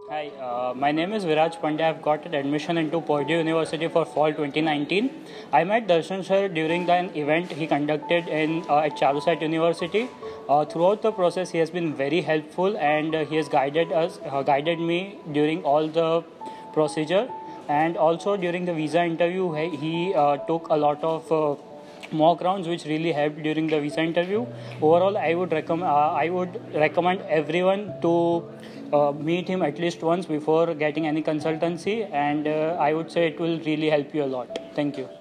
Hi, my name is Viraj Pandya. I've got an admission into Purdue University for fall 2019. I met Darshan sir during an event he conducted at Charusat University. Throughout the process, he has been very helpful and he has guided me during all the procedure. And also during the visa interview, he took a lot of mock rounds which really helped during the visa interview. Overall, I would recommend everyone to meet him at least once before getting any consultancy, and I would say it will really help you a lot. Thank you.